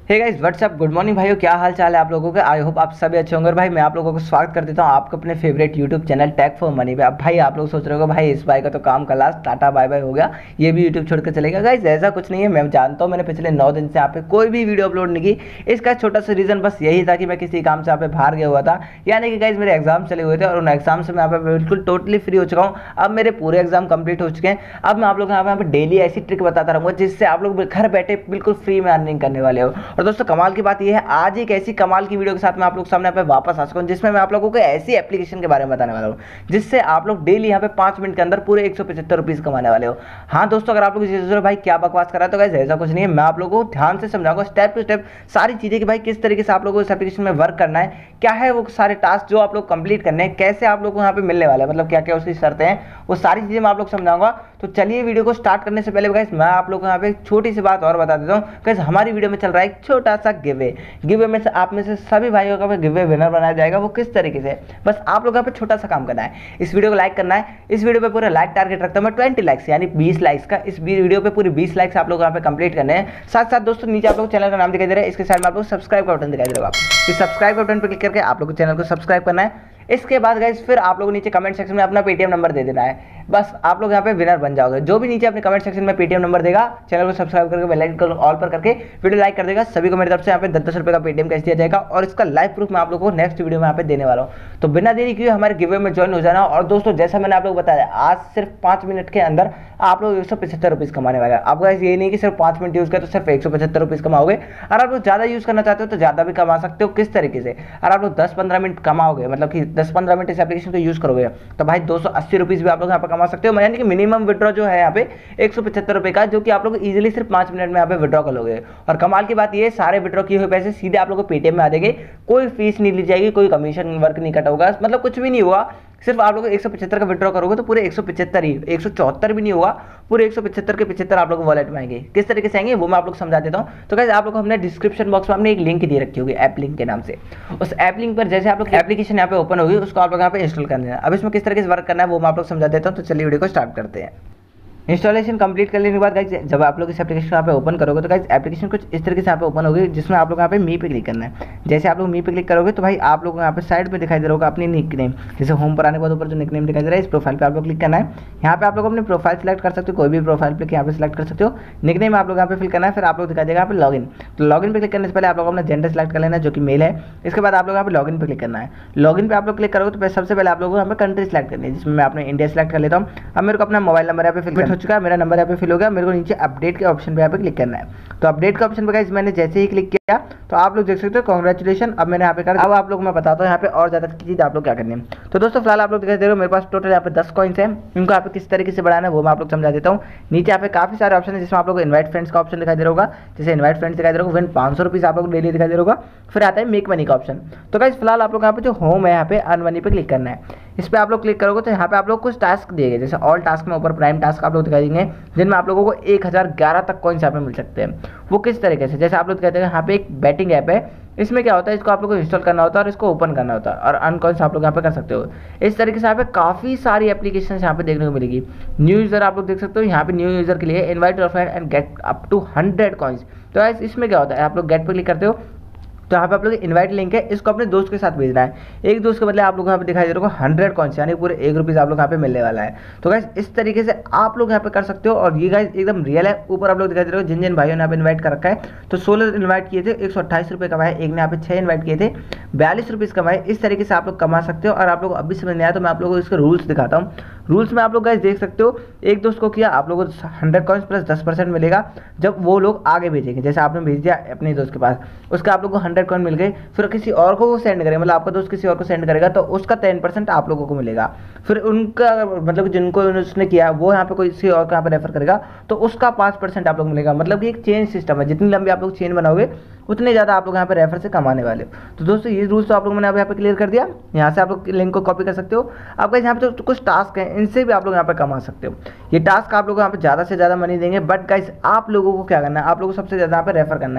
हे guys what's up good morning भाइयों, क्या हाल चाल है आप लोगों के। आई होप आप सभी अच्छे होंगे। भाई मैं आप लोगों को स्वागत कर देता हूं आपको अपने favourite YouTube channel Tech for Money पे। अब भाई आप लोग सोच रहे हो भाई इस भाई का तो काम खलास, टाटा बाय बाय हो गया, ये भी यूट्यूब छोड़ कर चलेगा। गाइस ऐसा कुछ नहीं है, मैं जानता हूँ मैंने पिछले 9 दिन से यहाँ पे कोई भी वीडियो अपलोड नहीं की। इसका छोटा सा रीजन बस यही था कि मैं किसी काम से यहाँ पे बाहर गया हुआ था, यानी कि गाइस मेरे एग्जाम चले हुए थे और उन एग्जाम से मैं यहाँ पे बिल्कुल टोटली फ्री हो चुका हूँ। अब मेरे पूरे एग्जाम कंप्लीट हो चुके हैं। अब मैं आप लोग यहाँ पे डेली ऐसी ट्रिक बताता रहूँगा जिससे आप लोग घर बैठे बिल्कुल फ्री में अर्निंग करने वाले हो। और दोस्तों कमाल की बात ये है, आज एक ऐसी कमाल की वीडियो के साथ मैं आप लोग सामने पे वापस आ चुका हूं जिसमें मैं आप लोगों को ऐसी एप्लीकेशन के बारे में बताने वाला हूं जिससे आप लोग डेली यहां पे 5 मिनट के अंदर पूरे 175 रुपीस कमाने वाले हो। हाँ दोस्तों, अगर आप लोग सोच रहे हो भाई क्या बकवास कर रहा है, तो गाइस ऐसा कुछ नहीं है। मैं आप लोगों को ध्यान से समझाऊंगा स्टेप टू स्टेप सारी चीजें कि भाई किस तरीके से आप लोगों को इस एप्लीकेशन में वर्क करना है, क्या है वो सारे टास्क जो आप लोग कंप्लीट करने हैं, कैसे आप लोग को यहाँ पे मिलने वाले हैं, मतलब क्या क्या उसकी शर्तें हैं, वो सारी चीजें मैं आप लोग समझाऊंगा। तो चलिए वीडियो को स्टार्ट करने से पहले गाइस मैं आप लोग को यहाँ पे एक छोटी सी बात और बता देता हूँ। गाइस हमारी वीडियो में चल रहा है एक छोटा सा गिवे में से आप में से सभी भाइयों का गिवे विनर बनाया जाएगा। वो किस तरीके से, बस आप लोग यहाँ पे छोटा सा काम करना है, इस वीडियो को लाइक करना है। इस वीडियो पे पूरा लाइक टारगेट रखता हूँ मैं 20 लाइक्स, यानी 20 लाइक्स का। इस वीडियो पे पूरी 20 लाइक्स आप लोग यहाँ पे कंप्लीट करने हैं। साथ साथ दोस्तों नीचे आप लोग चैनल का नाम दिखाई दे रहा है, इसके साइड में आप लोग सब्सक्राइब का बटन दिखाई दे रहा होगा। इस सब्सक्राइब का बटन पर क्लिक करके आप लोग चैनल को सब्सक्राइब करना है। इसके बाद गाइस फिर आप लोगों नीचे कमेंट सेक्शन में अपना पेटीएम नंबर दे देना है, बस आप लोग यहाँ पे विनर बन जाओगे। जो भी नीचे अपने कमेंट सेक्शन में पेटीएम नंबर देगा, चैनल को सब्सक्राइब करके बेल आइकन ऑल पर करके वीडियो लाइक कर देगा, सभी को मेरी तरफ से यहाँ पे 10-10 रुपये का पेटीएम कैश दिया जाएगा और इसका लाइव प्रूफ मैं आप लोगों को नेक्स्ट वीडियो में यहाँ पे देने वाला हूँ। तो बिना देरी किए हमारे गिवे में ज्वाइन हो जाना। और दोस्तों जैसा मैंने आप लोग बताया, आज सिर्फ 5 मिनट के अंदर आप लोग 175 रुपीज़ कमाने वाले हैं। आप गाइस ये नहीं कि सिर्फ 5 मिनट यूज़ करें तो सिर्फ 175 रुपीज़ कमाओगे। और आप लोग ज़्यादा यूज़ करना चाहते हो तो ज़्यादा भी कमा सकते हो। किस तरीके से, और आप लोग 10-15 मिनट कमाओगे, मतलब कि 10-15 मिनट इस एप्लीकेशन को यूज़ करोगे तो भाई 280 रुपीज़ भी आप लोग यहाँ पर कमा सकते हो। यानी कि मिनिमम विड्रॉ जो है यहाँ पे 175 रुपये का, जो कि आप लोग इजीली सिर्फ 5 मिनट में यहाँ पे विड्रॉ कर लोगे। और कमाल की बात ये, सारे विड्रॉ किए हुए पैसे सीधे आप लोग को पेटीएम में आ जाएंगे, कोई फीस नहीं ली जाएगी, कोई कमीशन वर्क नहीं कटा होगा, मतलब कुछ भी नहीं हुआ। सिर्फ आप लोग 175 का विड्रॉ करोगे तो पूरे 175 ही, 174 भी नहीं होगा, पूरे 175 के 75 आप लोग वॉलेट में आएंगे। किस तरीके से आएंगे वो मैं आप लोग समझा देता हूँ। तो गाइस आप लोग को हमने डिस्क्रिप्शन बॉक्स में हमने एक लिंक दे रखी होगी ऐप लिंक के नाम से। उस ऐप लिंक पर जैसे आप लोग एप्लीकेशन यहाँ पे ओपन होगी उसको आप लोग यहाँ पे इंस्टॉल करना है। अब इसमें किस तरीके से वर्क करना है वो मैं आप लोग समझा देता हूँ। तो चलिए वीडियो को स्टार्ट करते हैं। इंस्टॉलेशन कंप्लीट कर लेने के बाद गाइस जब आप लोग इस एप्लीकेशन यहाँ पे ओपन करोगे तो गाइस एप्लीकेशन कुछ इस तरीके से यहाँ पे ओपन होगी, जिसमें आप लोग यहाँ पे मी पे क्लिक करना है। जैसे आप लोग मी पे क्लिक करोगे तो भाई आप लोग यहाँ पे साइड पे दिखाई दे रहा होगा अपनी निक नेम। जैसे होम पर आने के बाद ऊपर जो निक नेम दिखाई दे रहा है, इस प्रोफाइल पे आप लोग क्लिक करना है। यहाँ पे आप लोग अपनी प्रोफाइल सेलेक्ट कर सकते हो, कोई भी प्रोफाइल पे यहाँ पे सिलेक्ट कर सकते हो। निक नेम आप लोग यहाँ पे फिल करना है, फिर आप लोग दिखाई देगा यहाँ पे लॉगिन। तो लॉगिन पे क्लिक करने से पहले आप लोग अपना जेंडर सेलेक्ट कर लेना है जो कि मेल है। इसके बाद आप लोग यहाँ पे लॉगिन पे क्लिक करना है। लॉगिन पे आप लोग क्लिक करोगे तो सबसे पहले आप लोग यहाँ पे कंट्री सेलेक्ट करनी है, जिसमें मैं अपने इंडिया सेलेक्ट कर लेता हूँ। अब मेरे को अपना मोबाइल नंबर यहाँ पे फिल हो चुका है, मेरा नंबर यहाँ पे फिल हो गया। मेरे को नीचे अपडेट के ऑप्शन पे यहाँ पे क्लिक करना है। तो अपडेट के ऑप्शन पे गाइस मैंने जैसे ही क्लिक किया तो आप लोग देख सकते हो कांग्रेचुलेशन। अब मैंने यहाँ पे कर, अब आप लोग मैं बताता हूँ यहाँ पे और ज़्यादा चीज़ आप लोग क्या करनी है। तो दोस्तों फिलहाल आप लोग दिखाई दे रहे हो मेरे पास टोटल यहाँ पे 10 कॉइन्स हैं, इनको यहाँ पे किस तरीके से बढ़ाना है वो मैं आप लोग समझा देता हूँ। नीचे यहाँ पे काफी सारे ऑप्शन है, जिसमें आप लोग इन्वाइट फ्रेंड्स का ऑप्शन दिखाई दे रहा होगा। जैसे इन्वाइट फ्रेंड्स दिखाई दे रहा होगा, 500 रुपीज़ आप लोग डेली दिखाई दे रहा होगा। फिर आता है मेक मनी का ऑप्शन। तो गाइस फिलहाल आप लोग यहाँ पे जो होम है यहाँ पे अर्न मनी पे क्लिक करना है। इस पर आप लोग क्लिक करोगे तो यहाँ पे आप लोग कुछ टास्क दिए गए, जैसे ऑल टास्क में ऊपर प्राइम टास्क आप लोग दिखाई देंगे, जिनमें आप लोगों को 1011 तक कॉइन्स यहाँ पे मिल सकते हैं। वो किस तरीके से, जैसे आप लोग कहते हैं यहाँ पे एक बैटिंग ऐप है, इसमें क्या होता है इसको आप लोग को इंस्टॉल करना होता है और इसको ओपन करना होता है और अर्न कॉइन्स आप लोग यहाँ पे कर सकते हो। इस तरीके से यहाँ पे काफ़ी सारी एप्लीकेशन यहाँ पे देखने को मिलेगी। न्यू यूज़र आप लोग देख सकते हो, यहाँ पे न्यू यूज़र के लिए invite your friend and get up to 100 coins. तो इसमें क्या होता है, आप लोग गेट पे क्लिक करते हो तो यहाँ पे आप लोग इनवाइट लिंक है, इसको अपने दोस्त के साथ भेजना है। एक दोस्त के बदले आप लोग यहाँ पे दिखाई दे रहा होगा 100 कॉइन्स, यानी पूरे 1 रुपीज़ आप लोग यहाँ पे मिलने वाला है। तो गाइस इस तरीके से आप लोग यहाँ पे कर सकते हो। और ये गाइस एकदम रियल है। ऊपर आप लोग दिखाई दे रहे हो जिन जिन भाइयों ने यहाँ पे इन्वाइट कर रखा है, तो 16 इन्वाइट किए थे, 128 रुपये कमाए। एक ने यहाँ पे 6 इन्वाइट किए थे, 42 रुपीज़ कमाए। इस तरीके से आप लोग कमा सकते हो। और आप लोग अभी समझ नहीं आया तो मैं आप लोगों को इसके रूल्स दिखाता हूँ। रूल्स में आप लोग गाइस देख सकते हो, एक दोस्त को किया आप लोगों को 100 कॉइन्स प्लस 10% मिलेगा जब वो लोग आगे भेजेंगे। जैसे आपने भेज दिया अपने दोस्त के पास, उसका आप लोग को 100 कॉइन मिल गए, फिर किसी और को वो सेंड करेगा, मतलब आपका दोस्त किसी और को सेंड करेगा तो उसका 10% आप लोगों को मिलेगा। फिर उनका मतलब जिनको उसने किया वो यहाँ पे कोई किसी और को यहाँ पे रेफर करेगा तो उसका 5% आप लोग मिलेगा। मतलब कि एक चेन सिस्टम है, जितनी लंबी आप लोग चेन बनाओगे उतने ज़्यादा आप लोग यहाँ पे रेफर से कमाने वाले हो। तो दोस्तों ये रूल्स तो आप लोग मैंने अब यहाँ पे क्लियर कर दिया। यहाँ से आप लोग लिंक को कॉपी कर सकते हो। आपका यहाँ पे तो कुछ टास्क हैं, इनसे भी आप लोग यहाँ पे कमा सकते हो। ये टास्क आप लोग यहाँ पे ज़्यादा से ज़्यादा मनी देंगे, बट गाइस आप लोगों को क्या करना है, आप लोगों को सबसे ज़्यादा यहाँ पे रेफर करना है।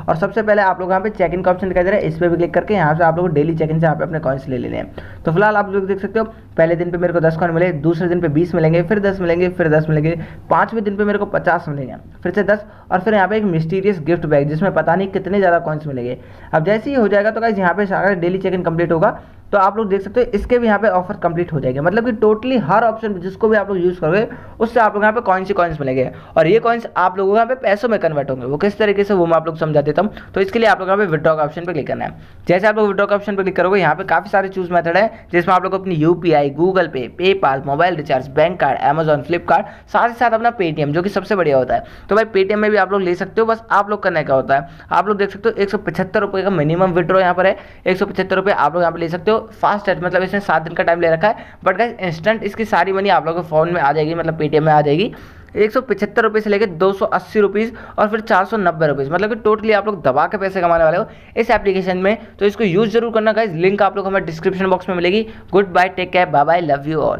और सबसे पहले आप लोग यहाँ पे चेक इन का ऑप्शन दिखाई दे रहा है, इस पर भी क्लिक करके यहाँ से आप लोग को डेली चेक इन से यहाँ पे अपने कॉइन्स ले लेने हैं। तो फिलहाल आप लोग देख सकते हो पहले दिन पे मेरे को 10 कॉइन मिले, दूसरे दिन पे 20 मिलेंगे, फिर 10 मिलेंगे, फिर 10 मिलेंगे, 5वें दिन पे मेरे को 50 मिलेंगे, फिर से 10, और फिर यहाँ पे एक मिस्टीरियस गिफ्ट बैग जिसमें पता नहीं कितने ज़्यादा कॉइन्स मिलेंगे। अब जैसे ही हो जाएगा तो गाइस यहाँ पे सारा डेली चेक इन कंप्लीट होगा तो आप लोग देख सकते हो इसके भी यहाँ पे ऑफर कंप्लीट हो जाएंगे, मतलब कि टोटली हर ऑप्शन जिसको भी आप लोग यूज़ करोगे उससे आप लोग यहाँ पे कॉइन्स ही कॉइन्स मिलेंगे, और ये कॉइन्स आप लोगों को यहाँ पे पैसों में कन्वर्ट होंगे। वो किस तरीके से वो मैं आप लोग समझा देता हूँ। तो इसके लिए आप लोग यहाँ पे विड्रॉ का ऑप्शन पर क्लिक करना है। जैसे आप लोग विड्रॉ का ऑप्शन पर क्लिक करोगे यहाँ पे काफी सारे चूज मेथड है जिसमें आप लोग अपनी UPI, Google Pay, PayPal, mobile recharge, bank card, Amazon, Flipkart, साथ ही साथ अपना पेटीएम जो कि सबसे बढ़िया होता है। तो भाई पेटीएम में भी आप लोग ले सकते हो, बस आप लोग करना क्या होता है, आप लोग देख सकते हो 175 रुपये का मिनिमम विड्रॉ यहाँ पर है। 175 रुपये आप लोग यहाँ पे ले सकते हो फास्ट टच, मतलब इसने 7 दिन का टाइम ले रखा है, बट गाइस इंस्टेंट इसकी सारी मनी आप लोगों के फोन में आ जाएगी, मतलब पेटीएम में आ जाएगी। 175 रुपये से लेकर 280 रुपीज़ और फिर 490 रुपीज़, मतलब कि टोटली आप लोग दबा के पैसे कमाने वाले हो इस एप्लीकेशन में। तो इसको यूज़ जरूर करना गाइस, लिंक आप लोग हमारे डिस्क्रिप्शन बॉक्स में मिलेगी। Good bye, take care, bye bye, love you all.